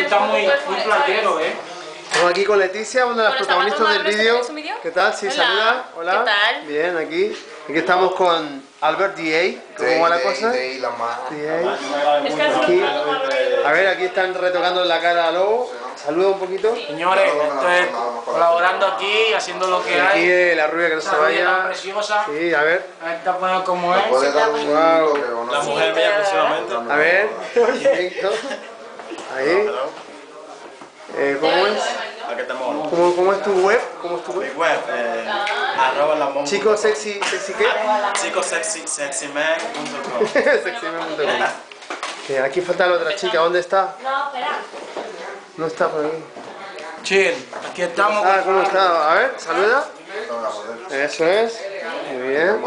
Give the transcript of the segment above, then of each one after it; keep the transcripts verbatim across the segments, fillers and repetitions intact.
está muy, muy playero, ¿eh? Estamos aquí con Leticia, una de las Bueno, protagonistas del vídeo. vídeo? ¿Qué tal? Sí, Hola. saluda. Hola. ¿Qué tal? Bien, aquí. Aquí estamos con Albert D A. ¿Cómo va la cosa? D A. D A. Aquí. A ver, aquí están retocando la cara a Lobo. Saluda un poquito. Señores, estoy colaborando aquí, haciendo lo que Aquí hay. eh, la rubia que no se Esta rubia tan vaya. preciosa. Sí, a ver. A ver, está poniendo como es. Puede dar un Wow. toque o no. La mujer mía próximamente. A ver. Ahí. Eh, ¿Cómo es? ¿A qué te mola? ¿Cómo, ¿Cómo es tu web? ¿Cómo es tu Mi web? web, eh, arroba la mongo. Chico sexy, sexy qué? Chico sexy, sexyman punto com. sexyman punto com. Eh, aquí falta la otra chica, ¿dónde está? No, espera. No está por ahí. Chill, aquí estamos. Ah, ¿cómo está? A ver, saluda. Eso es. Muy bien.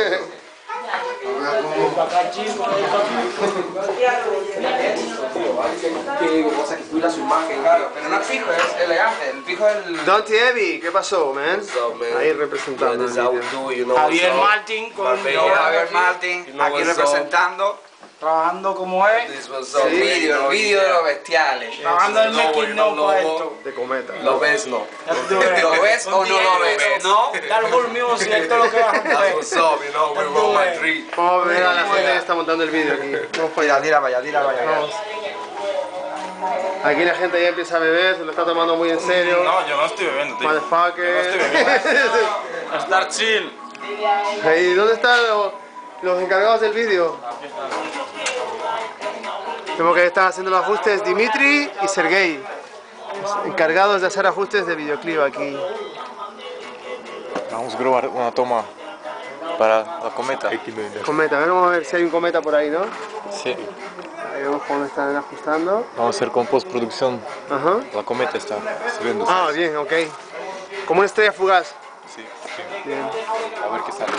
Que digo, cosas que cuida su imagen, claro. Pero no es fijo, es elegante. El fijo es el... Don Tievi, ¿qué pasó, man? up, man? Ahí representando. el vídeo. Javier Martín con Yo, Javier Martín, You know aquí what's up. representando trabajando como es. This was el so vídeo, el vídeo de los bestiales. Trabajando el making of para esto. De cometa. Lo ves, no. ¿Lo ves o no lo ves? ¿No? Dar full music, esto es lo que vas a That's hacer. what's up, you know, we roll Madrid. Vamos a ver a la gente que está montando el vídeo aquí. Vamos para allá. Tira, tira para allá, tira para allá. Vamos. Aquí la gente ya empieza a beber, se lo está tomando muy en serio. No, yo no estoy bebiendo, tío. Motherfucker. Estar chill. Ahí, ¿dónde están los, los encargados del vídeo? Tenemos que estar haciendo los ajustes Dimitri y Sergei, encargados de hacer ajustes de videoclip aquí. Vamos a grabar una toma para la cometa. Cometa, a ver, vamos a ver si hay un cometa por ahí, ¿no? Sí, Ahí vemos cómo están ajustando. vamos a hacer con postproducción. Ajá. La cometa está subiendo. Ah, bien, ok. Como una estrella fugaz. Sí, Bien. a ver qué sale.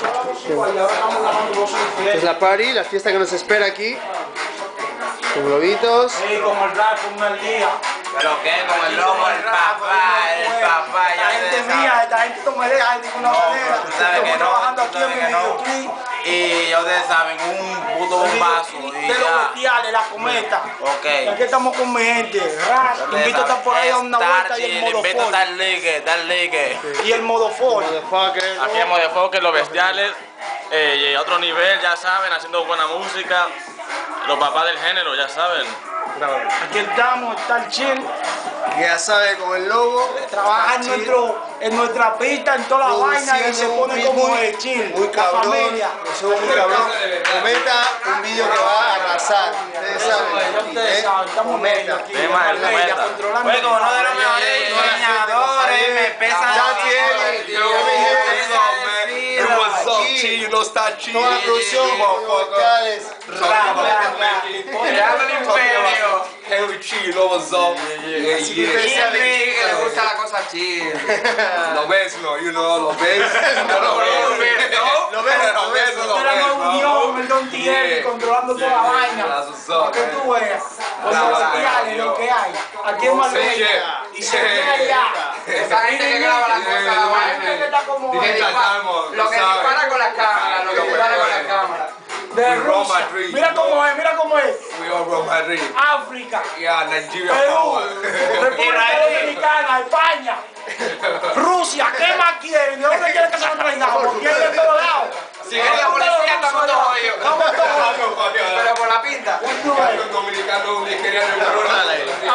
Esta es la party, la fiesta que nos espera aquí. Con globitos. Sí, como el rap, como el día. ¿Pero qué? Como el lobo, el papá, el papá, La ya gente ustedes mía, saben. esta gente no me deja de ninguna manera. tú sabes que Estamos no, trabajando tú aquí en sabes mi que no. videoclip. Y ya ustedes saben, un puto bombazo y De los ya. bestiales, la cometa. Ok. Y aquí estamos con mi gente. Rap, Ustedes invito a estar por ahí a una saben, vuelta y el Starchi, modo invito a folk. dar ligue, dar ligue. Y el modo folk. Motherfucker. Aquí en Modefoque, los bestiales, eh, y a otro nivel, ya saben, haciendo buena música. Los papás del género, ya saben. Aquí estamos, está el chill. Ya sabe, con el logo. Trabaja en, nuestro, en nuestra pista, en toda la vaina y se pone como el chill. Muy la cabrón. familia. Somos muy cabrón. Cometa, un vídeo que va a arrasar. Ustedes saben. Ustedes ¿eh? saben, estamos medio aquí. Tema del la familia, cometa. controlando. Pues como no de los mejores diseñadores, me pesan Ya los tiene, tío, yo me dije, me You know what's up, Aquí. Chi? You know, start chi. Toda la producción, vocales. Creando el imperio. Henry Chi, you know what's up? Yeah, Así que yeah. ustedes saben. Henry, que le gusta la cosa chill. Lo ves, no, you know, lo ves. No lo ves, Lo ves, lo ves, lo Era ves, una unión, el Don Tieri, Yeah. controlando toda la vaina. That's what's up, Para que man. tú veas. Con That's los what's up, bestiales, yo. lo que hay. Aquí en Marbella. Yeah. Y se ve allá. Esa gente que graba las cosas, la La gente que vaina. está como Dije, ahí. tratamos, Lo que tú sabes. dispara con las cámaras, lo que dispara con las cámaras. De We roll Rusia. Madrid, Mira you know. cómo es, mira cómo es. We all from Madrid. África, Yeah, Nigeria Perú, power. República Dominicana, España, Rusia. ¿Qué más quieren? ¿De dónde quieren que se lo traigamos? Quieren de todos lados. Si viene la policía, estamos todos jodidos. Estamos todos jodidos. Pero por la pinta. Los dominicanos, nigerianos,